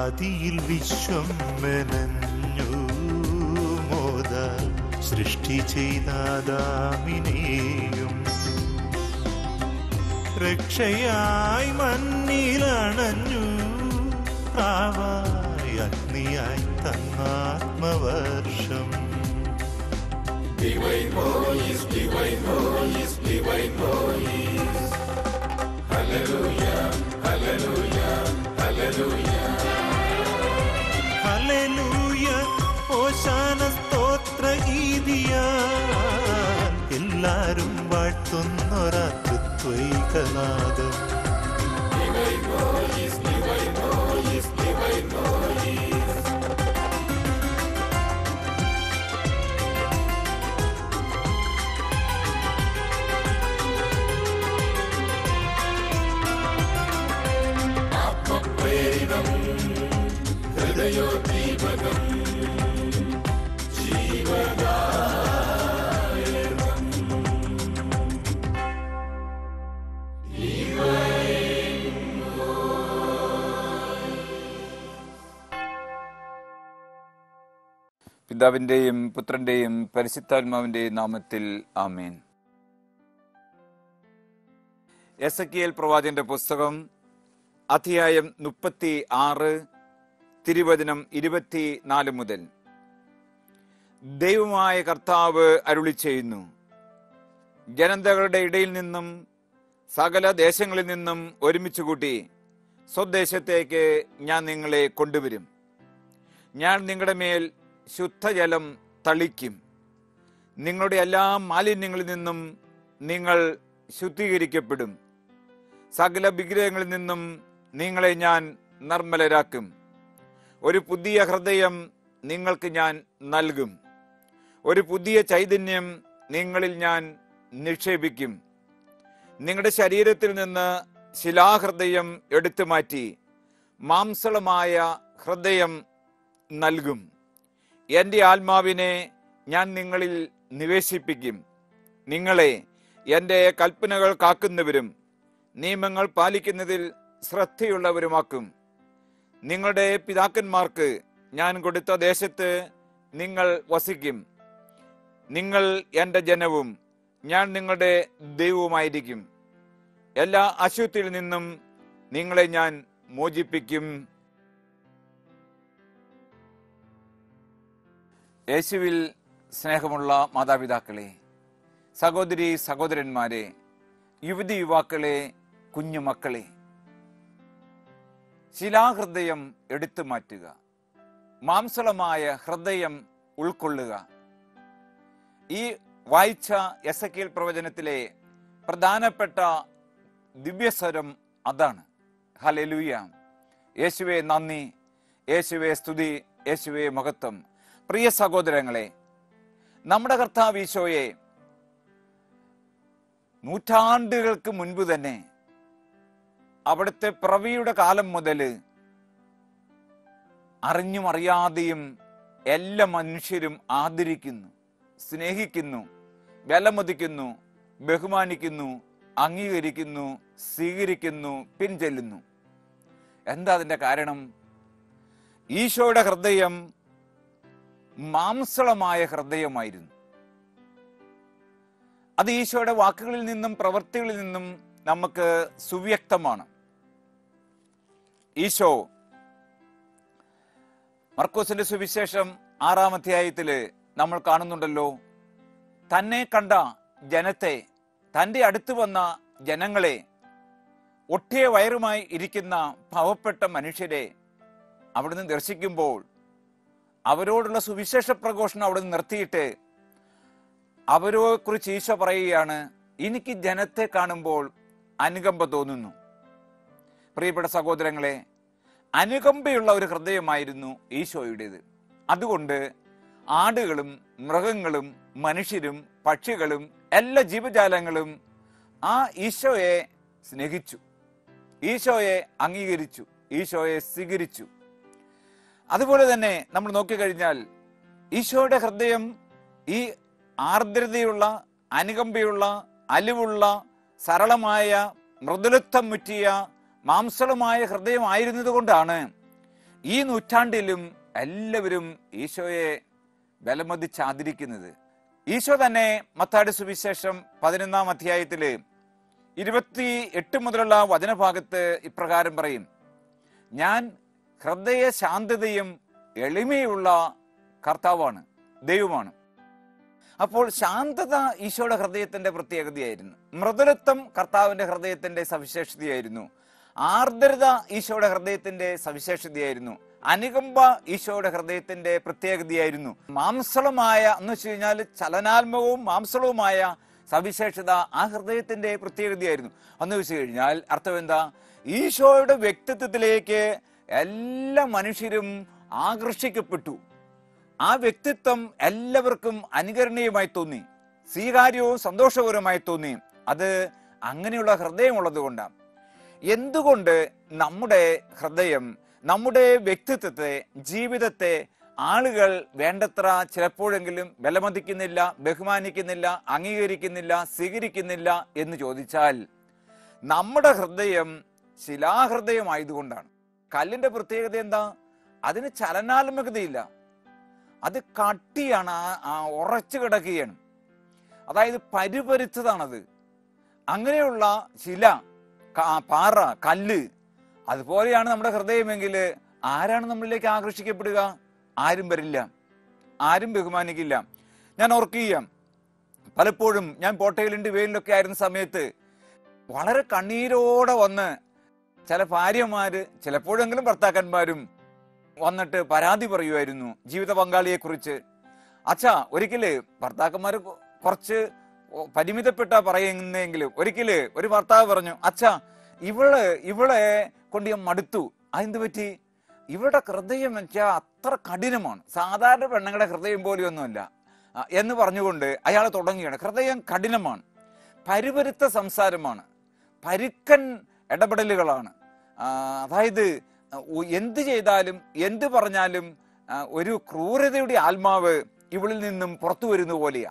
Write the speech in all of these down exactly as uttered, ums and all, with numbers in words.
ആദിയിൽ വിശ്വം മെനഞ്ഞു മോദ സൃഷ്ടി ചെയ്താദാമിനെയും രക്ഷയായി മണ്ണിലണഞ്ഞു പ്രാവായി അഗ്നിയായി തന്നാത്മവർഷം. Divine voice, divine voice, divine voice. Hallelujah, hallelujah, hallelujah. Hallelujah, ഓശാന സ്തോത്ര ഗീതിയാൽ എല്ലാരും വാഴ്ത്തുന്നൊരാ തൃത്വൈകനാദം. Divine voice, divine voice, divine voice. ഹൃദയോദ്ദീപകം ജീവദായകം. പിതാവിന്റെയും പുത്രന്റെയും പരിശുദ്ധാത്മാവിന്റെയും നാമത്തിൽ ആമേൻ. എസെക്കിയേൽ പ്രവാചകന്റെ പുസ്തകം അധ്യായം മുപ്പത്തി ആറ് തിരുവചനം ഇരുപത്തി നാല് മുതൽ. ദൈവമായ കർത്താവ് അരുളി ചെയ്യുന്നു, ജനതകളുടെ ഇടയിൽ നിന്നും സകല ദേശങ്ങളിൽ നിന്നും ഒരുമിച്ച് കൂട്ടി സ്വദേശത്തേക്ക് ഞാൻ നിങ്ങളെ കൊണ്ടുവരും. ഞാൻ നിങ്ങളുടെ മേൽ ശുദ്ധജലം തളിക്കും. നിങ്ങളുടെ എല്ലാ മാലിന്യങ്ങളിൽ നിന്നും നിങ്ങൾ ശുദ്ധീകരിക്കപ്പെടും. സകല വിഗ്രഹങ്ങളിൽ നിന്നും നിങ്ങളെ ഞാൻ നിർമ്മലരാക്കും. ഒരു പുതിയ ഹൃദയം നിങ്ങൾക്ക് ഞാൻ നൽകും. ഒരു പുതിയ ചൈതന്യം നിങ്ങളിൽ ഞാൻ നിക്ഷേപിക്കും. നിങ്ങളുടെ ശരീരത്തിൽ നിന്ന് ശിലാഹൃദയം എടുത്തു മാറ്റി മാംസളമായ ഹൃദയം നൽകും. എൻ്റെ ആത്മാവിനെ ഞാൻ നിങ്ങളിൽ നിവേശിപ്പിക്കും. നിങ്ങളെ എൻ്റെ കൽപ്പനകൾ കാക്കുന്നവരും നിയമങ്ങൾ പാലിക്കുന്നതിൽ ശ്രദ്ധയുള്ളവരുമാക്കും. നിങ്ങളുടെ പിതാക്കന്മാർക്ക് ഞാൻ കൊടുത്ത ദേശത്ത് നിങ്ങൾ വസിക്കും. നിങ്ങൾ എൻ്റെ ജനവും ഞാൻ നിങ്ങളുടെ ദൈവവുമായിരിക്കും. എല്ലാ അശുദ്ധിയിൽ നിന്നും നിങ്ങളെ ഞാൻ മോചിപ്പിക്കും. യേശുവിൽ സ്നേഹമുള്ള മാതാപിതാക്കളെ, സഹോദരി സഹോദരന്മാരെ, യുവതി യുവാക്കളെ, കുഞ്ഞുമക്കളെ, ശിലാഹൃദയം എടുത്തു മാറ്റുക, മാംസളമായ ഹൃദയം ഉൾക്കൊള്ളുക. ഈ വായിച്ച എസെക്കിയേൽ പ്രവചനത്തിലെ പ്രധാനപ്പെട്ട ദിവ്യസ്വരം അതാണ്. ഹല്ലേലൂയ. യേശുവേ നന്ദി, യേശുവേ സ്തുതി, യേശുവേ മഹത്വം. പ്രിയ സഹോദരങ്ങളെ, നമ്മുടെ കർത്താവ് ഈശോയെ നൂറ്റാണ്ടുകൾക്ക് മുൻപ് തന്നെ അവിടുത്തെ പിറവിയുടെ കാലം മുതൽ അറിഞ്ഞും അറിയാതെയും എല്ലാ മനുഷ്യരും ആദരിക്കുന്നു, സ്നേഹിക്കുന്നു, വിലമതിക്കുന്നു, ബഹുമാനിക്കുന്നു, അംഗീകരിക്കുന്നു, സ്വീകരിക്കുന്നു, പിൻചെല്ലുന്നു. എന്താ അതിൻ്റെ കാരണം? ഈശോയുടെ ഹൃദയം മാംസളമായ ഹൃദയമായിരുന്നു. അത് ഈശോയുടെ വാക്കുകളിൽ നിന്നും പ്രവൃത്തികളിൽ നിന്നും നമുക്ക് സുവ്യക്തമാണ്. ഈശോ മർക്കോസിന്റെ സുവിശേഷം ആറാം അധ്യായത്തില് നമ്മൾ കാണുന്നുണ്ടല്ലോ, തന്നെ കണ്ട ജനത്തെ, തൻ്റെ അടുത്ത് വന്ന ജനങ്ങളെ, ഒട്ടിയ വയറുമായി ഇരിക്കുന്ന പാവപ്പെട്ട മനുഷ്യരെ അവിടുന്ന് ദർശിക്കുമ്പോൾ അവരോടുള്ള സുവിശേഷ പ്രഘോഷണം അവിടുന്ന് നിർത്തിയിട്ട് അവരെ കുറിച്ച് ഈശോ പറയുകയാണ്, എനിക്ക് ജനത്തെ കാണുമ്പോൾ അനുകമ്പ തോന്നുന്നു. പ്രിയപ്പെട്ട സഹോദരങ്ങളെ, അനുകമ്പയുള്ള ഒരു ഹൃദയമായിരുന്നു ഈശോയുടേത്. അതുകൊണ്ട് ആടുകളും മൃഗങ്ങളും മനുഷ്യരും പക്ഷികളും എല്ലാ ജീവജാലങ്ങളും ആ ഈശോയെ സ്നേഹിച്ചു, ഈശോയെ അംഗീകരിച്ചു, ഈശോയെ സ്വീകരിച്ചു. അതുപോലെ തന്നെ നമ്മൾ നോക്കിക്കഴിഞ്ഞാൽ ഈശോയുടെ ഹൃദയം ഈ ആർദ്രതയുള്ള, അനുകമ്പയുള്ള, അലിവുള്ള, സരളമായ, മൃദുലത്വം മുറ്റിയ, മാംസളമായ ഹൃദയമായിരുന്നത് കൊണ്ടാണ് ഈ നൂറ്റാണ്ടിലും എല്ലാവരും ഈശോയെ വിലമതിച്ചാദരിക്കുന്നത്. ഈശോ തന്നെ മത്തായിയുടെ സുവിശേഷം പതിനൊന്നാം അധ്യായത്തില് ഇരുപത്തി എട്ട് മുതലുള്ള വചനഭാഗത്ത് ഇപ്രകാരം പറയും, ഞാൻ ഹൃദയ ശാന്തതയും എളിമയുള്ള കർത്താവാണ്, ദൈവമാണ്. അപ്പോൾ ശാന്തത ഈശോയുടെ ഹൃദയത്തിന്റെ പ്രത്യേകതയായിരുന്നു. മൃദുലത്വം കർത്താവിന്റെ ഹൃദയത്തിന്റെ സവിശേഷതയായിരുന്നു. ആർദ്രത ഈശോയുടെ ഹൃദയത്തിന്റെ സവിശേഷതയായിരുന്നു. അനുകമ്പ ഈശോയുടെ ഹൃദയത്തിന്റെ പ്രത്യേകതയായിരുന്നു. മാംസളമായ എന്ന് വെച്ച് കഴിഞ്ഞാൽ ചലനാത്മകവും മാംസളവുമായ സവിശേഷത ആ ഹൃദയത്തിന്റെ പ്രത്യേകതയായിരുന്നു. എന്ന് വെച്ച് കഴിഞ്ഞാൽ അർത്ഥം എന്താ? ഈശോയുടെ വ്യക്തിത്വത്തിലേക്ക് എല്ലാ മനുഷ്യരും ആകർഷിക്കപ്പെട്ടു. ആ വ്യക്തിത്വം എല്ലാവർക്കും അനുകരണീയമായി തോന്നി, സ്വീകാര്യവും സന്തോഷകരമായി തോന്നി. അത് അങ്ങനെയുള്ള ഹൃദയമുള്ളത് കൊണ്ടാണ്. എന്തുകൊണ്ട് നമ്മുടെ ഹൃദയം നമ്മുടെ വ്യക്തിത്വത്തെ, ജീവിതത്തെ ആളുകൾ വേണ്ടത്ര ചിലപ്പോഴെങ്കിലും വിലമതിക്കുന്നില്ല, ബഹുമാനിക്കുന്നില്ല, അംഗീകരിക്കുന്നില്ല, സ്വീകരിക്കുന്നില്ല എന്ന് ചോദിച്ചാൽ നമ്മുടെ ഹൃദയം ശിലാഹൃദയമായതുകൊണ്ടാണ്. കല്ലിന്റെ പ്രത്യേകത എന്താ? അതിന് ചലനാത്മകതയില്ല, അത് കട്ടിയാണ്, ഉറച്ചു കിടക്കുകയാണ്, അതായത് പരുപരുത്തതാണത്. അങ്ങനെയുള്ള ശില, പാറ, കല്ല്, അതുപോലെയാണ് നമ്മുടെ ഹൃദയമെങ്കിൽ ആരാണ് നമ്മളിലേക്ക് ആകർഷിക്കപ്പെടുക? ആരും വരില്ല, ആരും ബഹുമാനിക്കില്ല. ഞാൻ ഓർക്കുക, പലപ്പോഴും ഞാൻ പോട്ടയിലുണ്ട് വെയിലൊക്കെ ആയിരുന്ന സമയത്ത് വളരെ കണ്ണീരോടെ വന്ന് ചില ഭാര്യമാര്, ചിലപ്പോഴെങ്കിലും ഭർത്താക്കന്മാരും വന്നിട്ട് പരാതി പറയുമായിരുന്നു ജീവിത പങ്കാളിയെ കുറിച്ച്. അച്ഛാ, ഒരിക്കല് ഭർത്താക്കന്മാര് കുറച്ച് പരിമിതപ്പെട്ട പറയുന്നെങ്കിലും ഒരിക്കല് ഒരു ഭർത്താവ് പറഞ്ഞു, അച്ഛാ ഇവള് ഇവളെ കൊണ്ട് ഞാൻ മടുത്തു. അതെന്ത് പറ്റി? ഇവളുടെ ഹൃദയം വെച്ചാൽ അത്ര കഠിനമാണ്, സാധാരണ പെണ്ണുങ്ങളുടെ ഹൃദയം പോലെയൊന്നുമല്ല എന്ന് പറഞ്ഞുകൊണ്ട് അയാൾ തുടങ്ങിയാണ്. ഹൃദയം കഠിനമാണ്, പരുപരുത്ത സംസാരമാണ്, പരുക്കൻ ഇടപെടലുകളാണ്. അതായത് എന്ത് ചെയ്താലും എന്ത് പറഞ്ഞാലും ഒരു ക്രൂരതയുടെ ആത്മാവ് ഇവളിൽ നിന്നും പുറത്തു വരുന്ന പോലെയാ.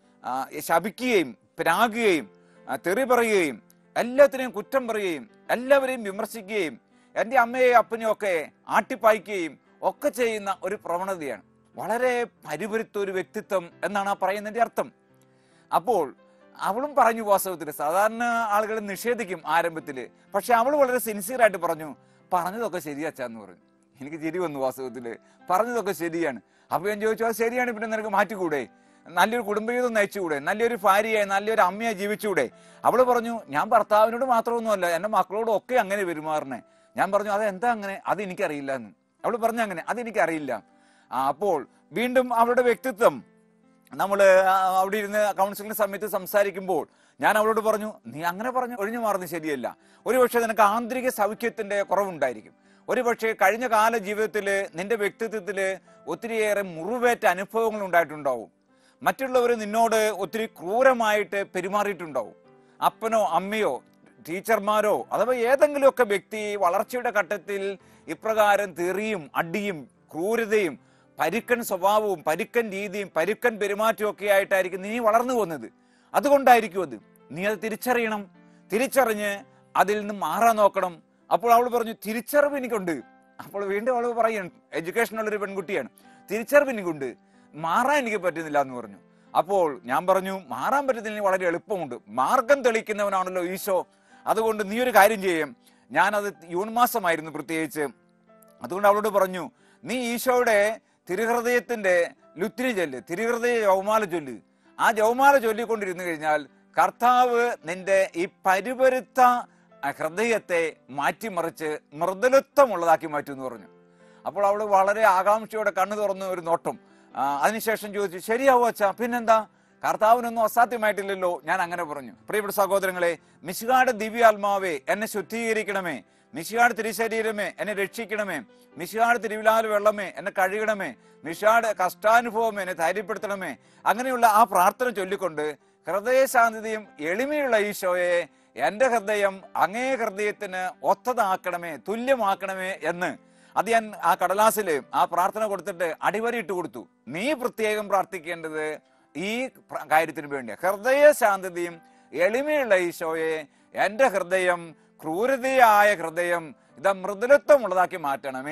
ശപിക്കുകയും പ്രാകുകയും തെറി പറയുകയും എല്ലാത്തിനെയും കുറ്റം പറയുകയും എല്ലാവരെയും വിമർശിക്കുകയും എൻ്റെ അമ്മയെയും അപ്പനെയും ഒക്കെ ആട്ടിപ്പായിക്കുകയും ഒക്കെ ചെയ്യുന്ന ഒരു പ്രവണതയാണ്. വളരെ പരുപരുത്ത ഒരു വ്യക്തിത്വം എന്നാണ് ആ പറയുന്നതിന്റെ അർത്ഥം. അപ്പോൾ അവളും പറഞ്ഞു, വാസ്തവത്തിൽ സാധാരണ ആളുകൾ നിഷേധിക്കും ആരംഭത്തില്, പക്ഷെ അവൾ വളരെ സിൻസിയറായിട്ട് പറഞ്ഞു, പറഞ്ഞതൊക്കെ ശരിയാച്ചാന്ന് പറഞ്ഞു. എനിക്ക് ചിരി വന്നു, വാസ്തവത്തില് പറഞ്ഞതൊക്കെ ശരിയാണ്. അപ്പൊ ഞാൻ ചോദിച്ചു, അത് ശരിയാണ്, പിന്നെ നിനക്ക് മാറ്റിക്കൂടെ? നല്ലൊരു കുടുംബജീവിതം നയിച്ചുകൂടെ? നല്ലൊരു ഭാര്യയായി നല്ലൊരു അമ്മയായി ജീവിച്ചുകൂടെ? അവള് പറഞ്ഞു, ഞാൻ ഭർത്താവിനോട് മാത്രമൊന്നുമല്ല, എന്റെ മക്കളോടും ഒക്കെ അങ്ങനെ പെരുമാറണേ. ഞാൻ പറഞ്ഞു, അത് എന്താ അങ്ങനെ? അത് എനിക്കറിയില്ല എന്ന്. അവള് പറഞ്ഞു, അങ്ങനെ അത് എനിക്കറിയില്ല. ആ അപ്പോൾ വീണ്ടും അവളുടെ വ്യക്തിത്വം നമ്മൾ അവിടെ ഇരുന്ന് കൗൺസിലിംഗ് സമയത്ത് സംസാരിക്കുമ്പോൾ ഞാൻ അവളോട് പറഞ്ഞു, നീ അങ്ങനെ പറഞ്ഞു ഒഴിഞ്ഞു മാറുന്നത് ശരിയല്ല. ഒരുപക്ഷെ നിനക്ക് ആന്തരിക സൗഖ്യത്തിന്റെ കുറവുണ്ടായിരിക്കും. ഒരുപക്ഷെ കഴിഞ്ഞ കാല ജീവിതത്തില് നിന്റെ വ്യക്തിത്വത്തില് ഒത്തിരിയേറെ മുറിവേറ്റ അനുഭവങ്ങൾ ഉണ്ടായിട്ടുണ്ടാവും. മറ്റുള്ളവർ നിന്നോട് ഒത്തിരി ക്രൂരമായിട്ട് പെരുമാറിയിട്ടുണ്ടാവും. അപ്പനോ അമ്മയോ ടീച്ചർമാരോ അഥവാ ഏതെങ്കിലുമൊക്കെ വ്യക്തി വളർച്ചയുടെ ഘട്ടത്തിൽ ഇപ്രകാരം തെറിയും അടിയും ക്രൂരതയും പരുക്കൻ സ്വഭാവവും പരുക്കൻ രീതിയും പരുക്കൻ പെരുമാറ്റവും ഒക്കെ ആയിട്ടായിരിക്കും നീ വളർന്നു പോകുന്നത്. അതുകൊണ്ടായിരിക്കും അത്. നീ അത് തിരിച്ചറിയണം. തിരിച്ചറിഞ്ഞ് അതിൽ നിന്ന് മാറാൻ നോക്കണം. അപ്പോൾ അവൾ പറഞ്ഞു, തിരിച്ചറിവ് എനിക്കുണ്ട്. അപ്പോൾ വീണ്ടും അവൾ പറയണം, എഡ്യൂക്കേഷനുള്ളൊരു പെൺകുട്ടിയാണ്, തിരിച്ചറിവ് എനിക്കുണ്ട്, മാറാൻ എനിക്ക് പറ്റുന്നില്ല എന്ന് പറഞ്ഞു. അപ്പോൾ ഞാൻ പറഞ്ഞു, മാറാൻ പറ്റുന്നതിന് വളരെ എളുപ്പമുണ്ട്, മാർഗം തെളിക്കുന്നവനാണല്ലോ ഈശോ. അതുകൊണ്ട് നീ ഒരു കാര്യം ചെയ്യും. ഞാനത് യൂൺ മാസമായിരുന്നു പ്രത്യേകിച്ച്. അതുകൊണ്ട് അവളോട് പറഞ്ഞു, നീ ഈശോയുടെ തിരുഹൃദയത്തിന്റെ ലുത്തിരി ചൊല്ല്, തിരുഹൃദയ ജൗമാല ചൊല്ല്. ആ ജൗമാല ചൊല്ലിക്കൊണ്ടിരുന്നു കഴിഞ്ഞാൽ കർത്താവ് നിന്റെ ഈ പരുപരുത്ത ഹൃദയത്തെ മാറ്റിമറിച്ച് മൃദുലത്വമുള്ളതാക്കി മാറ്റും എന്ന് പറഞ്ഞു. അപ്പോൾ അവള് വളരെ ആകാംക്ഷയോടെ കണ്ണു തുറന്നു ഒരു നോട്ടം. അതിനുശേഷം ചോദിച്ചു, ശരിയാവോ അച്ഛാ? പിന്നെന്താ, കർത്താവിനൊന്നും അസാധ്യമായിട്ടില്ലല്ലോ. ഞാൻ അങ്ങനെ പറഞ്ഞു. പ്രിയപ്പെട്ട സഹോദരങ്ങളെ, മിശിഹായുടെ ദിവ്യാത്മാവേ എന്നെ ശുദ്ധീകരിക്കണമേ, മിശിഹായുടെ തിരുശരീരമേ എന്നെ രക്ഷിക്കണമേ, മിശിഹായുടെ തിരുവിലാൽ വെള്ളമേ എന്നെ കഴുകണമേ, മിശിഹായുടെ കഷ്ടാനുഭവമേ എന്നെ ധൈര്യപ്പെടുത്തണമേ. അങ്ങനെയുള്ള ആ പ്രാർത്ഥന ചൊല്ലിക്കൊണ്ട് ഹൃദയശാന്തതയും എളിമയുള്ള ഈശോയെ എന്റെ ഹൃദയം അങ്ങേ ഹൃദയത്തിന് ഒത്തതാക്കണമേ, തുല്യമാക്കണമേ എന്ന് അത് ഞാൻ ആ കടലാസില് ആ പ്രാർത്ഥന കൊടുത്തിട്ട് അടിവരയിട്ട് കൊടുത്തു. നീ പ്രത്യേകം പ്രാർത്ഥിക്കേണ്ടത് ഈ കാര്യത്തിന് വേണ്ടിയാണ്. ഹൃദയ ശാന്തതയും എളിമയുള്ള ഈശോയെ എന്റെ ഹൃദയം ക്രൂരതയായ ഹൃദയം ഇതാ മൃദുലത്വമുള്ളതാക്കി മാറ്റണമേ.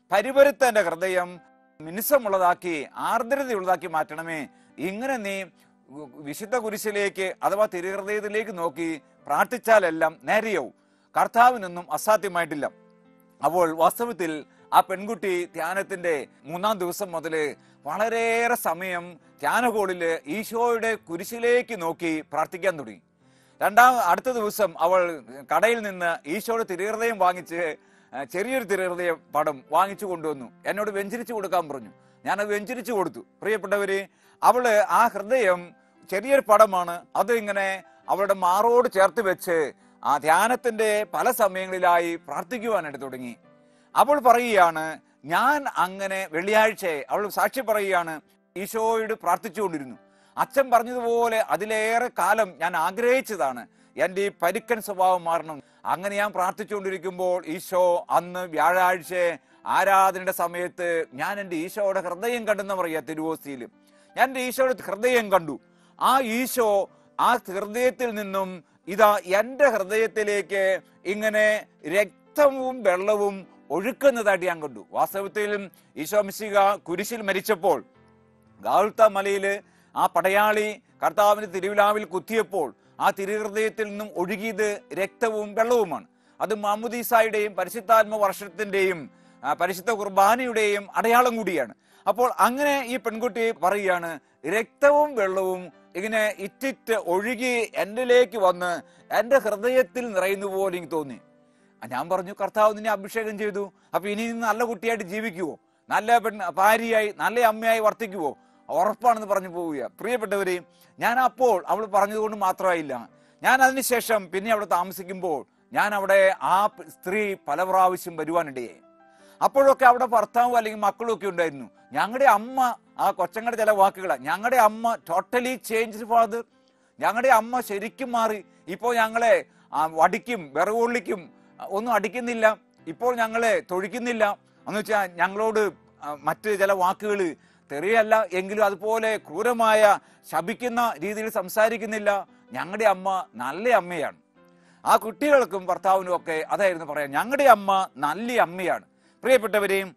പരിപരുത്ത ഹൃദയം മിനുസമുള്ളതാക്കി ആർദ്രതയുള്ളതാക്കി മാറ്റണമേ. ഇങ്ങനെ നീ വിശുദ്ധ കുരിശിലേക്ക് അഥവാ തിരുഹൃദയത്തിലേക്ക് നോക്കി പ്രാർത്ഥിച്ചാലെല്ലാം നേരെയാവും. കർത്താവിനൊന്നും അസാധ്യമായിട്ടില്ല. അപ്പോൾ വാസ്തവത്തിൽ ആ പെൺകുട്ടി ധ്യാനത്തിന്റെ മൂന്നാം ദിവസം മുതൽ വളരെയേറെ സമയം ധ്യാനഹോളില് ഈശോയുടെ കുരിശിലേക്ക് നോക്കി പ്രാർത്ഥിക്കാൻ തുടങ്ങി. രണ്ടാം അടുത്ത ദിവസം അവൾ കടയിൽ നിന്ന് ഈശോയുടെ തിരുഹൃദയം വാങ്ങിച്ച് ചെറിയൊരു തിരുഹൃദയ പടം വാങ്ങിച്ചു കൊണ്ടുവന്നു. എന്നോട് വെഞ്ചരിച്ചു കൊടുക്കാൻ പറഞ്ഞു. ഞാനത് വെഞ്ചരിച്ചു കൊടുത്തു. പ്രിയപ്പെട്ടവര്, അവള് ആ ഹൃദയം ചെറിയൊരു പടമാണ്, അത് ഇങ്ങനെ അവളുടെ മാറോട് ചേർത്ത് വെച്ച് ആ ധ്യാനത്തിന്റെ പല സമയങ്ങളിലായി പ്രാർത്ഥിക്കുവാനായിട്ട് തുടങ്ങി. അവൾ പറയുകയാണ്, ഞാൻ അങ്ങനെ വെള്ളിയാഴ്ച അവൾ സാക്ഷി പറയുകയാണ്, ഈശോയോട് പ്രാർത്ഥിച്ചുകൊണ്ടിരുന്നു. അച്ഛൻ പറഞ്ഞതുപോലെ അതിലേറെ കാലം ഞാൻ ആഗ്രഹിച്ചതാണ് എൻ്റെ ഈ പരുക്കൻ സ്വഭാവം മാറണം. അങ്ങനെ ഞാൻ പ്രാർത്ഥിച്ചുകൊണ്ടിരിക്കുമ്പോൾ ഈശോ അന്ന് വ്യാഴാഴ്ച ആരാധനയുടെ സമയത്ത് ഞാൻ എൻ്റെ ഈശോയുടെ ഹൃദയം കണ്ടെന്ന് പറയാ. തിരുവോസ്തിയിൽ ഞാൻ എൻ്റെ ഈശോയുടെ ഹൃദയം കണ്ടു. ആ ഈശോ ആ ഹൃദയത്തിൽ നിന്നും ഇതാ എൻ്റെ ഹൃദയത്തിലേക്ക് ഇങ്ങനെ രക്തവും വെള്ളവും ഒഴുക്കുന്നതായിട്ട് ഞാൻ കണ്ടു. വാസ്തവത്തിൽ ഈശോ മിശിഹ കുരിശിൽ മരിച്ചപ്പോൾ ഗാഗുൽത്ത മലയില് ആ പടയാളി കർത്താവിന്റെ തിരുവിലാവിൽ കുത്തിയപ്പോൾ ആ തിരുഹൃദയത്തിൽ നിന്നും ഒഴുകിയത് രക്തവും വെള്ളവുമാണ്. അത് മാമുദീസായുടെയും പരിശുദ്ധാത്മ വർഷത്തിന്റെയും പരിശുദ്ധ കുർബാനയുടെയും അടയാളം കൂടിയാണ്. അപ്പോൾ അങ്ങനെ ഈ പെൺകുട്ടി പറയുകയാണ്, രക്തവും വെള്ളവും ഇങ്ങനെ ഇറ്റിറ്റ് ഒഴുകി എന്നിലേക്ക് വന്ന് എൻ്റെ ഹൃദയത്തിൽ നിറയുന്ന പോലെ എനിക്ക് തോന്നി. ഞാൻ പറഞ്ഞു, കർത്താവ് നിന്നെ അഭിഷേകം ചെയ്തു, അപ്പൊ ഇനി നല്ല കുട്ടിയായിട്ട് ജീവിക്കുവോ, നല്ല പെൺ ഭാര്യയായി നല്ല അമ്മയായി വർത്തിക്കുവോ? ഉറപ്പാണെന്ന് പറഞ്ഞു പോവുക. പ്രിയപ്പെട്ടവരെ, ഞാൻ അപ്പോൾ അവൾ പറഞ്ഞതുകൊണ്ട് മാത്രമായില്ല, ഞാൻ അതിനുശേഷം പിന്നെ അവിടെ താമസിക്കുമ്പോൾ ഞാൻ അവിടെ ആ സ്ത്രീ പല പ്രാവശ്യം വരുവാനിടയായി. അപ്പോഴൊക്കെ അവിടെ ഭർത്താവും അല്ലെങ്കിൽ മക്കളും ഒക്കെ ഉണ്ടായിരുന്നു. ഞങ്ങളുടെ അമ്മ, ആ കൊച്ചങ്ങളുടെ ചില വാക്കുകളാണ്, ഞങ്ങളുടെ അമ്മ ടോട്ടലി ചേഞ്ച് ഫാദർ, ഞങ്ങളുടെ അമ്മ ശരിക്കും മാറി. ഇപ്പോൾ ഞങ്ങളെ വടിക്കും വിറകൊള്ളിക്കും ഒന്നും അടിക്കുന്നില്ല, ഇപ്പോൾ ഞങ്ങളെ തൊഴിക്കുന്നില്ല എന്ന് വെച്ചാൽ ഞങ്ങളോട് മറ്റ് ചില വാക്കുകൾ തെറിയല്ല എങ്കിലും അതുപോലെ ക്രൂരമായ ശപിക്കുന്ന രീതിയിൽ സംസാരിക്കുന്നില്ല. ഞങ്ങളുടെ അമ്മ നല്ല അമ്മയാണ്. ആ കുട്ടികൾക്കും ഭർത്താവിനും ഒക്കെ അതായിരുന്നു പറയാം, ഞങ്ങളുടെ അമ്മ നല്ല അമ്മയാണ്. പ്രിയപ്പെട്ടവരെയും,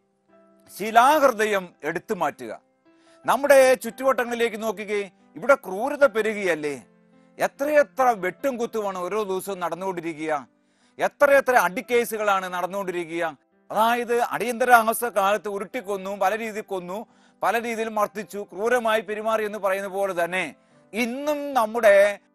ശിലാഹൃദയം എടുത്തു മാറ്റുക. നമ്മുടെ ചുറ്റുവട്ടങ്ങളിലേക്ക് നോക്കുകയെ, ഇവിടെ ക്രൂരത പെരുകിയല്ലേ, എത്രയെത്ര വെട്ടും കുത്തുമാണ് ഓരോ ദിവസവും നടന്നുകൊണ്ടിരിക്കുക, എത്രയെത്ര അടിക്കേസുകളാണ് നടന്നുകൊണ്ടിരിക്കുക. അതായത് അടിയന്തരാവസ്ഥ കാലത്ത് ഉരുട്ടിക്കൊന്നു, പല രീതിയിൽ കൊന്നു, പല രീതിയിൽ മർദ്ദിച്ചു, ക്രൂരമായി പെരുമാറി എന്ന് പറയുന്ന പോലെ തന്നെ ഇന്നും നമ്മുടെ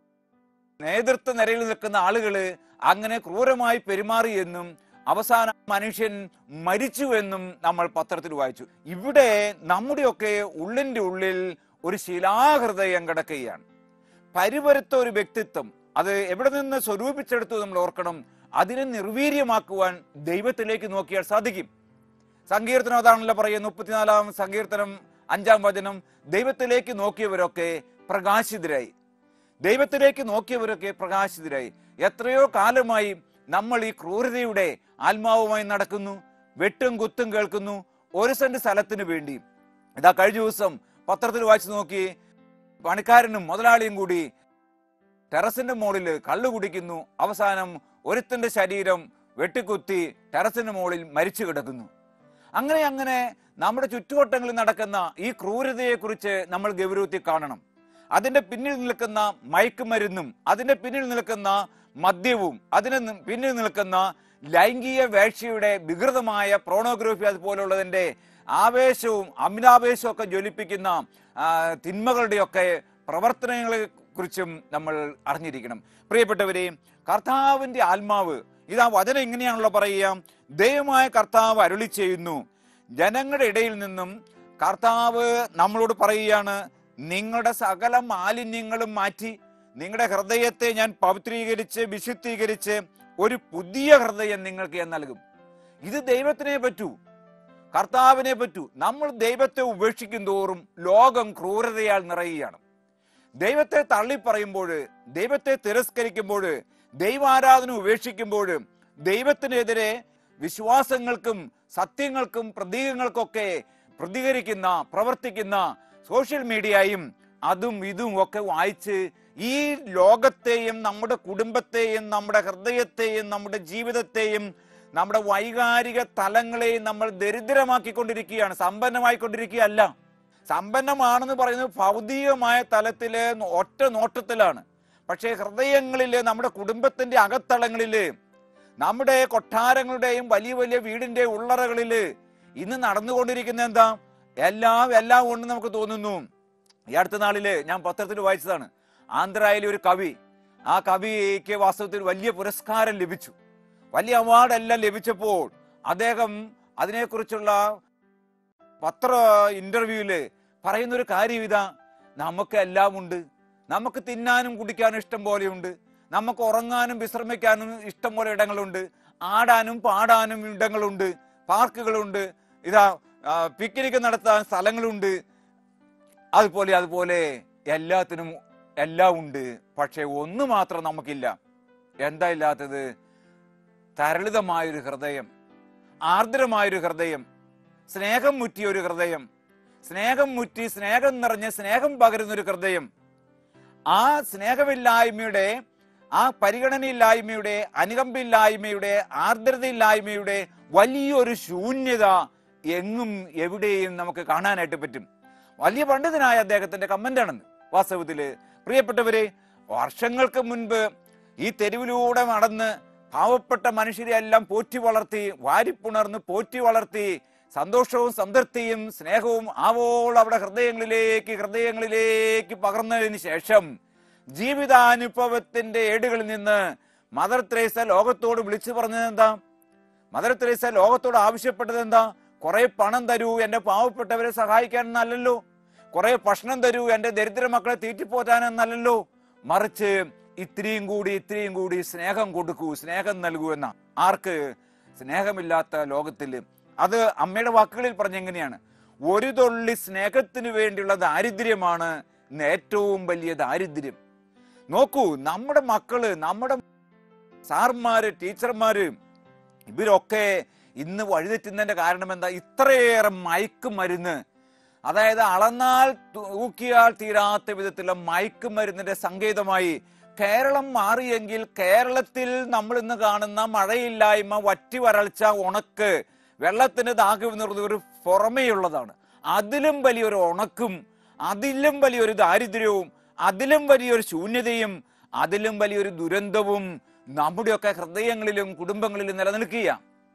നേതൃത്വ നിരയിൽ നിൽക്കുന്ന ആളുകള് അങ്ങനെ ക്രൂരമായി പെരുമാറി എന്നും അവസാനം മനുഷ്യൻ മരിച്ചു എന്നും നമ്മൾ പത്രത്തിൽ വായിച്ചു. ഇവിടെ നമ്മുടെയൊക്കെ ഉള്ളിന്റെ ഉള്ളിൽ ഒരു ശിലാഹൃദയം കിടക്കുകയാണ്. പരിപരുത്ത ഒരു വ്യക്തിത്വം, അത് എവിടെ നിന്ന് സ്വരൂപിച്ചെടുത്തു നമ്മൾ ഓർക്കണം. അതിനെ നിർവീര്യമാക്കുവാൻ ദൈവത്തിലേക്ക് നോക്കിയാൽ സാധിക്കും. സങ്കീർത്തനം അതാണല്ലോ പറയുന്നത്, മുപ്പത്തിനാലാം സങ്കീർത്തനം അഞ്ചാം വചനം, ദൈവത്തിലേക്ക് നോക്കിയവരൊക്കെ പ്രകാശിതരായി. ദൈവത്തിലേക്ക് നോക്കിയവരൊക്കെ പ്രകാശിതരായി. എത്രയോ കാലമായി നമ്മൾ ഈ ക്രൂരതയുടെ ആത്മാവുമായി നടക്കുന്നു, വെട്ടും കുത്തും കേൾക്കുന്നു ഒരു സെന്റ് സ്ഥലത്തിന് വേണ്ടി. ഇതാ കഴിഞ്ഞ ദിവസം പത്രത്തിൽ വായിച്ചു നോക്കി, പണിക്കാരനും മുതലാളിയും കൂടി ടെറസിന്റെ മുകളിൽ കള്ളു കുടിക്കുന്നു, അവസാനം ഒരുത്തന്റെ ശരീരം വെട്ടിക്കുത്തി ടെറസിന്റെ മുകളിൽ മരിച്ചു കിടക്കുന്നു. അങ്ങനെ അങ്ങനെ നമ്മുടെ ചുറ്റുവട്ടങ്ങളിൽ നടക്കുന്ന ഈ ക്രൂരതയെ കുറിച്ച് നമ്മൾ ഗൗരവത്തിൽ കാണണം. അതിന്റെ പിന്നിൽ നിൽക്കുന്ന മയക്കുമരുന്നും, അതിന്റെ പിന്നിൽ നിൽക്കുന്ന മദ്യവും, അതിന് പിന്നിൽ നിൽക്കുന്ന ലൈംഗിക വേഴ്ചയുടെ വികൃതമായ പ്രോണോഗ്രഫി അതുപോലുള്ളതിന്റെ ആവേശവും അമിതാവേശവും ഒക്കെ ജ്വലിപ്പിക്കുന്ന തിന്മകളുടെയൊക്കെ പ്രവർത്തനങ്ങളെ കുറിച്ചും നമ്മൾ അറിഞ്ഞിരിക്കണം. പ്രിയപ്പെട്ടവരെ, കർത്താവിന്റെ ആത്മാവ്, ഇതാ വചനം ഇങ്ങനെയാണല്ലോ പറയുക, ദൈവമായ കർത്താവ് അരുളി ചെയ്യുന്നു, ജനങ്ങളുടെ ഇടയിൽ നിന്നും കർത്താവ് നമ്മളോട് പറയുകയാണ്, നിങ്ങളുടെ സകല മാലിന്യങ്ങളും മാറ്റി നിങ്ങളുടെ ഹൃദയത്തെ ഞാൻ പവിത്രീകരിച്ച് വിശുദ്ധീകരിച്ച് ഒരു പുതിയ ഹൃദയം നിങ്ങൾക്ക് ഞാൻ നൽകും. ഇത് ദൈവത്തിനെ പറ്റൂ, കർത്താവിനെ പറ്റൂ. നമ്മൾ ദൈവത്തെ ഉപേക്ഷിക്കും തോറും ലോകം ക്രൂരതയാൽ നിറയുകയാണ്. ദൈവത്തെ തള്ളിപ്പറയുമ്പോൾ, ദൈവത്തെ തിരസ്കരിക്കുമ്പോൾ, ദൈവാരാധന ഉപേക്ഷിക്കുമ്പോൾ, ദൈവത്തിനെതിരെ വിശ്വാസങ്ങൾക്കും സത്യങ്ങൾക്കും പ്രതീകങ്ങൾക്കൊക്കെ പ്രതികരിക്കുന്ന പ്രവർത്തിക്കുന്ന സോഷ്യൽ മീഡിയയും അതും ഇതും ഒക്കെ വായിച്ച് ഈ ലോകത്തെയും നമ്മുടെ കുടുംബത്തെയും നമ്മുടെ ഹൃദയത്തെയും നമ്മുടെ ജീവിതത്തെയും നമ്മുടെ വൈകാരിക തലങ്ങളെ നമ്മൾ ദരിദ്രമാക്കിക്കൊണ്ടിരിക്കുകയാണ്, സമ്പന്നമായിക്കൊണ്ടിരിക്കുകയല്ല. സമ്പന്നമാണെന്ന് പറയുന്നത് ഭൗതികമായ തലത്തില് ഒറ്റ നോട്ടത്തിലാണ്. പക്ഷേ ഹൃദയങ്ങളില്, നമ്മുടെ കുടുംബത്തിന്റെ അകത്തളങ്ങളില്, നമ്മുടെ കൊട്ടാരങ്ങളുടെയും വലിയ വലിയ വീടിന്റെ ഉള്ളറകളില് ഇന്ന് നടന്നുകൊണ്ടിരിക്കുന്ന എന്താ? എല്ലാം എല്ലാം കൊണ്ട് നമുക്ക് തോന്നുന്നു. ഈ അടുത്ത നാളില് ഞാൻ പത്രത്തിൽ വായിച്ചതാണ്, ആന്ധ്രയിലെ ഒരു കവി, ആ കവിക്ക് വാസ്തവത്തിൽ വലിയ പുരസ്കാരം ലഭിച്ചു. വലിയ അവാർഡെല്ലാം ലഭിച്ചപ്പോൾ അദ്ദേഹം അതിനെക്കുറിച്ചുള്ള പത്ര ഇന്റർവ്യൂവില് പറയുന്നൊരു കാര്യം ഇതാ: നമുക്ക് എല്ലാം ഉണ്ട്, നമുക്ക് തിന്നാനും കുടിക്കാനും ഇഷ്ടം പോലെയുണ്ട്, നമുക്ക് ഉറങ്ങാനും വിശ്രമിക്കാനും ഇഷ്ടം പോലെ ഇടങ്ങളുണ്ട്, ആടാനും പാടാനും ഇടങ്ങളുണ്ട്, പാർക്കുകളുണ്ട്, ഇതാ പിക്നിക് നടത്താൻ സ്ഥലങ്ങളുണ്ട്, അതുപോലെ അതുപോലെ എല്ലാത്തിനും എല്ലാം ഉണ്ട്. പക്ഷെ ഒന്ന് മാത്രം നമുക്കില്ല. എന്താ ഇല്ലാത്തത്? തരളിതമായൊരു ഹൃദയം, ആർദ്രമായൊരു ഹൃദയം, സ്നേഹം മുറ്റിയ ഒരു ഹൃദയം, സ്നേഹം മുറ്റി സ്നേഹം നിറഞ്ഞ് സ്നേഹം പകരുന്നൊരു ഹൃദയം. ആ സ്നേഹമില്ലായ്മയുടെ, ആ പരിഗണനയില്ലായ്മയുടെ, അനുകമ്പില്ലായ്മയുടെ, ആർദ്രതയില്ലായ്മയുടെ വലിയൊരു ശൂന്യത എങ്ങും എവിടെയും നമുക്ക് കാണാനായിട്ട് പറ്റും. വലിയ പണ്ഡിതനായ അദ്ദേഹത്തിന്റെ കമന്റാണെന്ന്. വാസ്തവത്തില് പ്രിയപ്പെട്ടവരെ, വർഷങ്ങൾക്ക് മുൻപ് ഈ തെരുവിലൂടെ നടന്ന് പാവപ്പെട്ട മനുഷ്യരെ എല്ലാം പോറ്റി വളർത്തി, വാരിപ്പുണർന്ന് പോറ്റി വളർത്തി, സന്തോഷവും സംതൃപ്തിയും സ്നേഹവും ആവോളം അവിടെ ഹൃദയങ്ങളിലേക്ക് ഹൃദയങ്ങളിലേക്ക് പകർന്നതിന് ശേഷം ജീവിതാനുഭവത്തിന്റെ ഏടുകളിൽ നിന്ന് മദർ തെരേസ ലോകത്തോട് വിളിച്ചു പറഞ്ഞത് എന്താ? മദർ തെരേസ ലോകത്തോട് ആവശ്യപ്പെട്ടത് എന്താ? കുറെ പണം തരൂ എന്റെ പാവപ്പെട്ടവരെ സഹായിക്കാൻ എന്നല്ലല്ലോ, കുറെ ഭക്ഷണം തരൂ എന്റെ ദരിദ്ര മക്കളെ തീറ്റിപ്പോറ്റാനെന്നല്ലല്ലോ, മറിച്ച് ഇത്രയും കൂടി ഇത്രയും കൂടി സ്നേഹം കൊടുക്കൂ, സ്നേഹം നൽകൂ എന്ന. ആർക്ക്? സ്നേഹമില്ലാത്ത ലോകത്തില്. അത് അമ്മയുടെ വാക്കുകളിൽ പറഞ്ഞെങ്ങനെയാണ്? ഒരു തുള്ളി സ്നേഹത്തിന് വേണ്ടിയുള്ള ദാരിദ്ര്യമാണ് ഇന്ന് ഏറ്റവും വലിയ ദാരിദ്ര്യം. നോക്കൂ, നമ്മുടെ മക്കള്, നമ്മുടെ സാർമാര്, ടീച്ചർമാര്, ഇവരൊക്കെ ഇന്ന് വഴിതെറ്റുന്നതിന്റെ കാരണം എന്താ? ഇത്രയേറെ മയക്കുമരുന്ന്, അതായത് അളന്നാൽ തൂക്കിയാൽ തീരാത്ത വിധത്തിലുള്ള മയക്കുമരുന്നിന്റെ സങ്കേതമായി കേരളം മാറിയെങ്കിൽ കേരളത്തിൽ നമ്മൾ ഇന്ന് കാണുന്ന മഴയില്ലായ്മ, വറ്റി വരൾച്ച, ഉണക്ക്, വെള്ളത്തിന് ദാഹം ഒരു പുറമേയുള്ളതാണ്. അതിലും വലിയൊരു ഉണക്കും, അതിലും വലിയൊരു ദാരിദ്ര്യവും, അതിലും വലിയൊരു ശൂന്യതയും, അതിലും വലിയൊരു ദുരന്തവും നമ്മുടെയൊക്കെ ഹൃദയങ്ങളിലും കുടുംബങ്ങളിലും നിലനിൽക്കുക.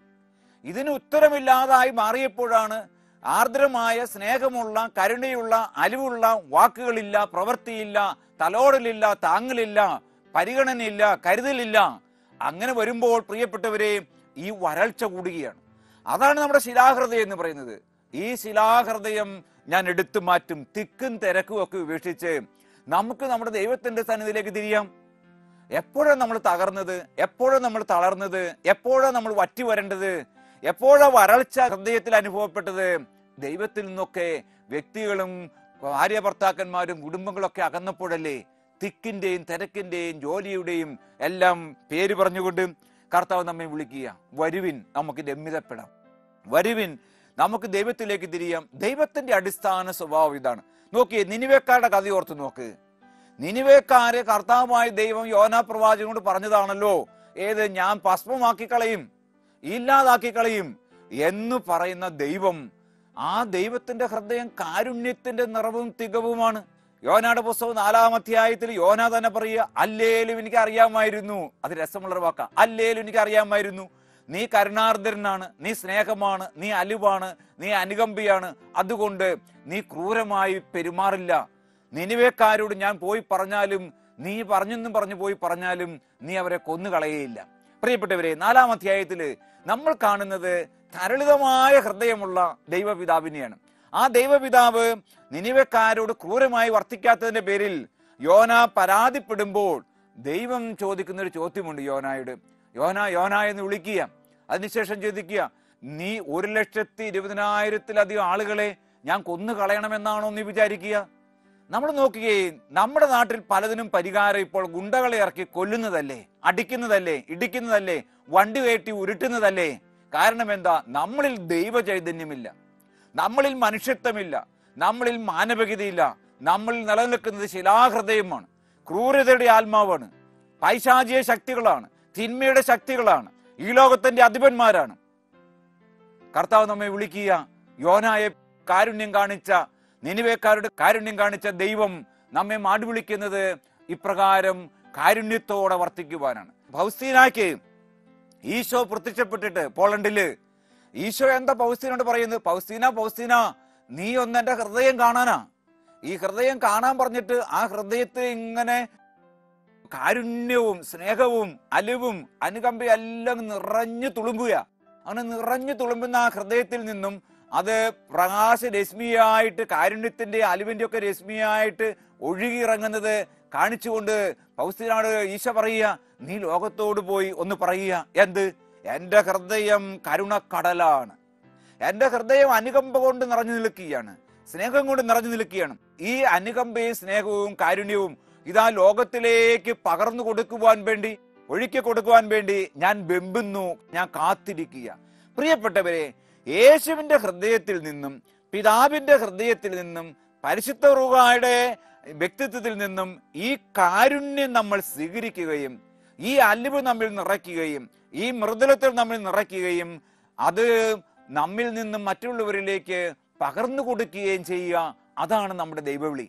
ഇതിന് ഉത്തരമില്ലാതായി മാറിയപ്പോഴാണ് ആർദ്രമായ സ്നേഹമുള്ള, കരുണയുള്ള, അലിവുള്ള വാക്കുകളില്ല, പ്രവൃത്തിയില്ല, തലോടലില്ല, താങ്ങലില്ല, പരിഗണനയില്ല, കരുതലില്ല. അങ്ങനെ വരുമ്പോൾ പ്രിയപ്പെട്ടവരെ ഈ വരൾച്ച കൂടുകയാണ്. അതാണ് നമ്മുടെ ശിലാഹൃദയം എന്ന് പറയുന്നത്. ഈ ശിലാഹൃദയം ഞാൻ എടുത്തു മാറ്റും. തിക്കും തിരക്കും ഒക്കെ ഉപേക്ഷിച്ച് നമുക്ക് നമ്മുടെ ദൈവത്തിന്റെ സന്നിധിയിലേക്ക് തിരിയാം. എപ്പോഴാണ് നമ്മൾ തകർന്നത്? എപ്പോഴാണ് നമ്മൾ തളർന്നത്? എപ്പോഴാണ് നമ്മൾ വറ്റി വരേണ്ടത്? എപ്പോഴാണ് വരൾച്ച ഹൃദയത്തിൽ അനുഭവപ്പെട്ടത്? ദൈവത്തിൽ നിന്നൊക്കെ വ്യക്തികളും ഭാര്യ ഭർത്താക്കന്മാരും കുടുംബങ്ങളൊക്കെ അകന്നപ്പോഴല്ലേ? തിക്കിന്റെയും തിരക്കിന്റെയും ജോലിയുടെയും എല്ലാം പേര് പറഞ്ഞുകൊണ്ട് കർത്താവ് നമ്മെ വിളിക്കുക. വരുവിൻ, നമുക്ക് രമ്യതപ്പെടാം. വരുവിൻ, നമുക്ക് ദൈവത്തിലേക്ക് തിരിയാം. ദൈവത്തിന്റെ അടിസ്ഥാന സ്വഭാവം ഇതാണ്. നോക്കിയേ, നിനിവേക്കാരുടെ കഥ ഓർത്ത് നോക്ക്. നിനിവേക്കാരെ കർത്താവായ ദൈവം യോനാ പ്രവാചകനോട് പറഞ്ഞതാണല്ലോ, ഏത്? ഞാൻ ഭസ്മമാക്കി കളയും, ഇല്ലാതാക്കി കളയും എന്ന് പറയുന്ന ദൈവം. ആ ദൈവത്തിന്റെ ഹൃദയം കാരുണ്യത്തിന്റെ നിറവും തികവുമാണ്. യോനയുടെ പുസ്തകം നാലാം അധ്യായത്തിൽ യോന തന്നെ പറയുക, അല്ലേലും എനിക്ക് അറിയാമായിരുന്നു. അത് രസമുള്ളൊരു വാക്കാ. അല്ലേലും എനിക്ക് അറിയാമായിരുന്നു, നീ കരുണാർദ്രനാണ്, നീ സ്നേഹമാണ്, നീ അലിവാണ്, നീ അനുകമ്പിയാണ്, അതുകൊണ്ട് നീ ക്രൂരമായി പെരുമാറില്ല. നിനിവേക്കാരോട് ഞാൻ പോയി പറഞ്ഞാലും, നീ പറഞ്ഞെന്നും പറഞ്ഞു പോയി പറഞ്ഞാലും നീ അവരെ കൊന്നുകളയുകയില്ല. പ്രിയപ്പെട്ടവരെ, നാലാം അധ്യായത്തില് നമ്മൾ കാണുന്നത് തരളിതമായ ഹൃദയമുള്ള ദൈവപിതാവിനെയാണ്. ആ ദൈവപിതാവ് നിനിവേക്കാരോട് ക്രൂരമായി വർത്തിക്കാത്തതിന്റെ പേരിൽ യോന പരാതിപ്പെടുമ്പോൾ ദൈവം ചോദിക്കുന്ന ഒരു ചോദ്യമുണ്ട് യോനായോട്. യോന യോന എന്ന് വിളിക്കുക. അതിനുശേഷം ചോദിക്കുക, നീ ഒരു ലക്ഷത്തി ഇരുപതിനായിരത്തിലധികം ആളുകളെ ഞാൻ കൊന്നു കളയണമെന്നാണോ നീ വിചാരിക്കുക? നമ്മൾ നോക്കുകയും നമ്മുടെ നാട്ടിൽ പലതിനും പരിഹാരം ഇപ്പോൾ ഗുണ്ടകളെ ഇറക്കി കൊല്ലുന്നതല്ലേ, അടിക്കുന്നതല്ലേ, ഇടിക്കുന്നതല്ലേ, വണ്ടി കയറ്റി ഉരുട്ടുന്നതല്ലേ? കാരണം എന്താ? നമ്മളിൽ ദൈവ ചൈതന്യമില്ല, നമ്മളിൽ മനുഷ്യത്വമില്ല, നമ്മളിൽ മാനവികതയില്ല. നമ്മളിൽ നിലനിൽക്കുന്നത് ശിലാഹൃദയമാണ്, ക്രൂരതയുടെ ആത്മാവാണ്, പൈശാചിക ശക്തികളാണ്, തിന്മയുടെ ശക്തികളാണ്. ഈ ലോകത്തിന്റെ അധിപന്മാരാണ്. കർത്താവ് നമ്മെ വിളിക്കുക. യോനായെ കാരുണ്യം കാണിച്ച, നിനിവേക്കാരുടെ കാരുണ്യം കാണിച്ച ദൈവം നമ്മെ മാടി വിളിക്കുന്നത് ഇപ്രകാരം കാരുണ്യത്തോടെ വർത്തിക്കുവാനാണ്. ഫൗസ്തീനയ്ക്ക് ഈശോ പ്രത്യക്ഷപ്പെട്ടിട്ട് പോളണ്ടില് ഈശോ എന്താ പൗസ്തീനോട് പറയുന്നത്? പൗസ്തീന പൗസ്തീന നീ ഒന്ന് എന്റെ ഹൃദയം കാണാനാ. ഈ ഹൃദയം കാണാൻ പറഞ്ഞിട്ട് ആ ഹൃദയത്തിൽ ഇങ്ങനെ കാരുണ്യവും സ്നേഹവും അലിവും അനുകമ്പയും എല്ലാം നിറഞ്ഞു തുളുമ്പുക. അങ്ങനെ നിറഞ്ഞു തുളുമ്പുന്ന ആ ഹൃദയത്തിൽ നിന്നും അത് പ്രകാശരശ്മിയായിട്ട്, കാരുണ്യത്തിന്റെ അലിവിന്റെ ഒക്കെ രശ്മിയായിട്ട് ഒഴുകിയിറങ്ങുന്നത് കാണിച്ചുകൊണ്ട് പൗസ്തീനോട് ഈശോ പറയുക, നീ ലോകത്തോട് പോയി ഒന്ന് പറയുക, എന്ത്? എന്റെ ഹൃദയം കരുണക്കടലാണ്, എന്റെ ഹൃദയം അനുകമ്പ കൊണ്ട് നിറഞ്ഞു നിൽക്കുകയാണ്, സ്നേഹം കൊണ്ട് നിറഞ്ഞു നിൽക്കുകയാണ്. ഈ അനുകമ്പയും സ്നേഹവും കാരുണ്യവും ഇതാ ലോകത്തിലേക്ക് പകർന്നു കൊടുക്കുവാൻ വേണ്ടി, ഒഴുക്കി കൊടുക്കുവാൻ വേണ്ടി ഞാൻ വെമ്പുന്നു, ഞാൻ കാത്തിരിക്കുക. പ്രിയപ്പെട്ടവരെ, യേശുവിന്റെ ഹൃദയത്തിൽ നിന്നും, പിതാവിന്റെ ഹൃദയത്തിൽ നിന്നും, പരിശുദ്ധ റൂഹായുടെ വ്യക്തിത്വത്തിൽ നിന്നും ഈ കാരുണ്യം നമ്മൾ സ്വീകരിക്കുകയും ഈ അലിവ് നമ്മിൽ നിറയ്ക്കുകയും ഈ മൃദുലത്തിൽ നമ്മിൽ നിറയ്ക്കുകയും അത് നമ്മിൽ നിന്നും മറ്റുള്ളവരിലേക്ക് പകർന്നു കൊടുക്കുകയും ചെയ്യുക. അതാണ് നമ്മുടെ ദൈവവിളി,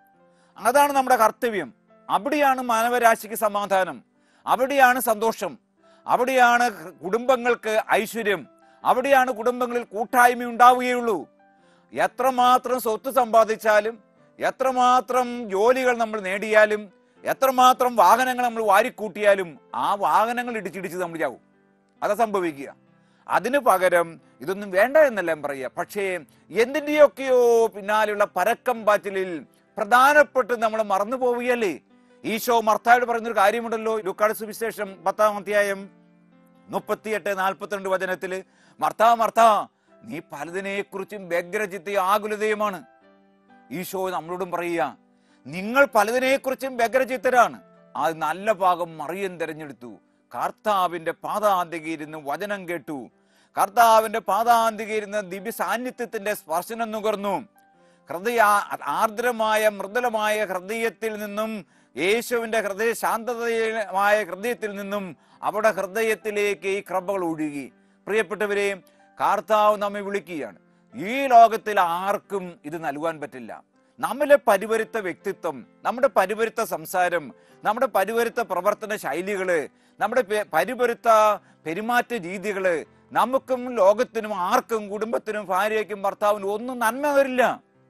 അതാണ് നമ്മുടെ കർത്തവ്യം. അവിടെയാണ് മാനവരാശിക്ക് സമാധാനം, അവിടെയാണ് സന്തോഷം, അവിടെയാണ് കുടുംബങ്ങൾക്ക് ഐശ്വര്യം, അവിടെയാണ് കുടുംബങ്ങളിൽ കൂട്ടായ്മ ഉണ്ടാവുകയുള്ളൂ. എത്രമാത്രം സ്വത്ത് സമ്പാദിച്ചാലും, എത്രമാത്രം ജോലികൾ നമ്മൾ നേടിയാലും, എത്രമാത്രം വാഹനങ്ങൾ നമ്മൾ വാരിക്കൂട്ടിയാലും ആ വാഹനങ്ങൾ ഇടിച്ചിടിച്ച് നമ്മൾ ചാവും. അതാ സംഭവിക്കുക. അതിനു പകരം ഇതൊന്നും വേണ്ട എന്നല്ല പറയുക. പക്ഷേ എന്തിൻ്റെയൊക്കെയോ പിന്നാലെയുള്ള പരക്കം പാച്ചിലിൽ പ്രധാനപ്പെട്ട് നമ്മൾ മറന്നു പോവുകയല്ലേ. ഈശോ മർത്തായോട് പറയുന്നൊരു കാര്യമുണ്ടല്ലോ, ലൂക്കായുടെ സുവിശേഷം പത്താം അധ്യായം മുപ്പത്തിയെട്ട് നാൽപ്പത്തിരണ്ട് വചനത്തില്, മർത്താ മർത്താ നീ പലതിനെ കുറിച്ചും വ്യഗ്രചിത്ത ആകുലതയുമാണ്. ഈശോ നമ്മളോടും പറയുക, നിങ്ങൾ പലതിനെ കുറിച്ചും വ്യഗ്രചിത്തരാണ്, അത് നല്ല ഭാഗം മറിയം തിരഞ്ഞെടുത്തു, കർത്താവിന്റെ പാദാന്തികയിരുന്ന് വചനം കേട്ടു, കർത്താവിന്റെ പാദാന്തികയിരുന്ന് ദിവ്യ സാന്നിധ്യത്തിന്റെ സ്പർശനം നുകർന്നു. ഹൃദയ ആർദ്രമായ മൃദുലമായ ഹൃദയത്തിൽ നിന്നും, യേശുവിന്റെ ഹൃദയ ശാന്തതമായ ഹൃദയത്തിൽ നിന്നും അവിടെ ഹൃദയത്തിലേക്ക് ഈ കൃപകൾ ഒഴുകി. പ്രിയപ്പെട്ടവരെ, കർത്താവ് നമ്മെ വിളിക്കുകയാണ്. ഈ ലോകത്തിൽ ആർക്കും ഇത് നൽകാൻ പറ്റില്ല. നമ്മിലെ പരിവരുത്ത വ്യക്തിത്വം, നമ്മുടെ പരിവരുത്ത സംസാരം, നമ്മുടെ പരിവരുത്ത പ്രവർത്തന ശൈലികള്, നമ്മുടെ പരിവരുത്ത പെരുമാറ്റ രീതികള് നമുക്കും ലോകത്തിനും ആർക്കും, കുടുംബത്തിനും ഭാര്യയ്ക്കും ഭർത്താവിനും ഒന്നും നന്മ വരില്ല.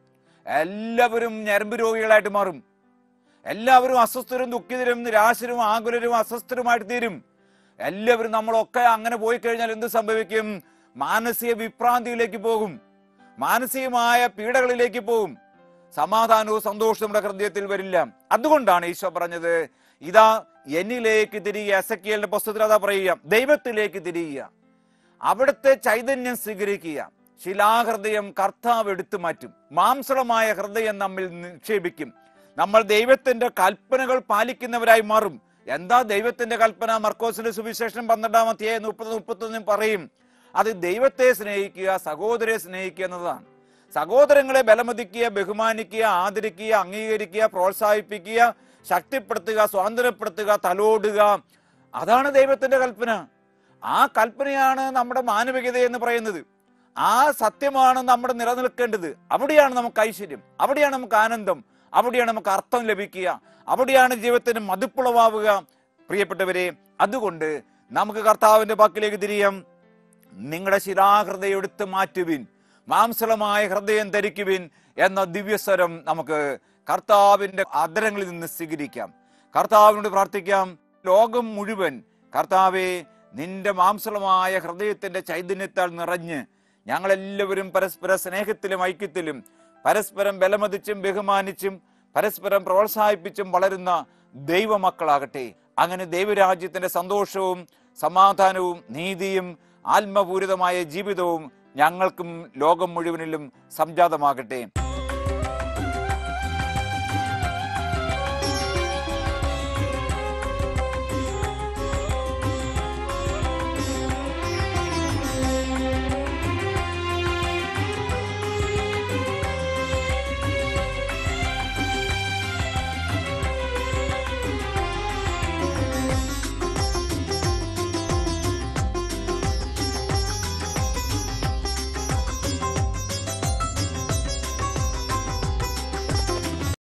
എല്ലാവരും ഞരമ്പ് രോഗികളായിട്ട് മാറും. എല്ലാവരും അസ്വസ്ഥരും ദുഃഖിതരും നിരാശരും ആകുലരും അസ്വസ്ഥരുമായിട്ട് തീരും. എല്ലാവരും നമ്മളൊക്കെ അങ്ങനെ പോയി കഴിഞ്ഞാൽ എന്ത് സംഭവിക്കും? മാനസിക വിഭ്രാന്തിയിലേക്ക് പോകും, മാനസികമായ പീഡകളിലേക്ക് പോകും. സമാധാനവും സന്തോഷവും നമ്മുടെ ഹൃദയത്തിൽ വരില്ല. അതുകൊണ്ടാണ് ഈശോ പറഞ്ഞത്, ഇതാ എന്നിലേക്ക് തിരിയുക. എസെക്കിയേലിന്റെ പുസ്തകത്തിൽ അതാ പറയുക, ദൈവത്തിലേക്ക് തിരിയുക, അവിടുത്തെ ചൈതന്യം സ്വീകരിക്കുക. ശിലാഹൃദയം കർത്താവ് എടുത്തു മാറ്റും, മാംസളമായ ഹൃദയം നമ്മിൽ നിക്ഷേപിക്കും. നമ്മൾ ദൈവത്തിന്റെ കൽപ്പനകൾ പാലിക്കുന്നവരായി മാറും. എന്താ ദൈവത്തിന്റെ കൽപ്പന? മർക്കോസിന്റെ സുവിശേഷം പന്ത്രണ്ടാം അധ്യായം മുപ്പത് മുപ്പത്തൊന്നും പറയും, അത് ദൈവത്തെ സ്നേഹിക്കുക, സഹോദരരെ സ്നേഹിക്കുക എന്നതാണ്. സഹോദരങ്ങളെ ബലമതിക്കുക, ബഹുമാനിക്കുക, ആദരിക്കുക, അംഗീകരിക്കുക, പ്രോത്സാഹിപ്പിക്കുക, ശക്തിപ്പെടുത്തുക, സ്വാതന്ത്ര്യപ്പെടുത്തുക, തലോടുക. അതാണ് ദൈവത്തിന്റെ കൽപ്പന. ആ കൽപ്പനയാണ് നമ്മുടെ മാനവികത എന്ന് പറയുന്നത്. ആ സത്യമാണ് നമ്മുടെ നിലനിൽക്കേണ്ടത്. അവിടെയാണ് നമുക്ക് ഐശ്വര്യം, അവിടെയാണ് നമുക്ക് ആനന്ദം, അവിടെയാണ് നമുക്ക് അർത്ഥം ലഭിക്കുക, അവിടെയാണ് ജീവിതത്തിന് മതിപ്പുളവാവുക. പ്രിയപ്പെട്ടവരെ, അതുകൊണ്ട് നമുക്ക് കർത്താവിന്റെ വാക്കിലേക്ക് തിരിയാം. നിങ്ങളുടെ ശിലാഹൃദയം എടുത്ത് മാറ്റുവിൻ, മാംസളമായ ഹൃദയം ധരിക്കുവിൻ എന്ന ദിവ്യസ്വരം നമുക്ക് കർത്താവിന്റെ ആദരങ്ങളിൽ നിന്ന് സ്വീകരിക്കാം. കർത്താവിനോട് പ്രാർത്ഥിക്കാം. ലോകം മുഴുവൻ കർത്താവെ നിന്റെ മാംസളമായ ഹൃദയത്തിന്റെ ചൈതന്യത്താൽ നിറഞ്ഞ് ഞങ്ങളെല്ലാവരും പരസ്പര സ്നേഹത്തിലും ഐക്യത്തിലും പരസ്പരം ബലമതിച്ചും ബഹുമാനിച്ചും പരസ്പരം പ്രോത്സാഹിപ്പിച്ചും വളരുന്ന ദൈവമക്കളാകട്ടെ. അങ്ങനെ ദൈവരാജ്യത്തിന്റെ സന്തോഷവും സമാധാനവും നീതിയും ആത്മപൂരിതമായ ജീവിതവും ഞങ്ങൾക്കും ലോകം മുഴുവനിലും സംജാതമാകട്ടെ.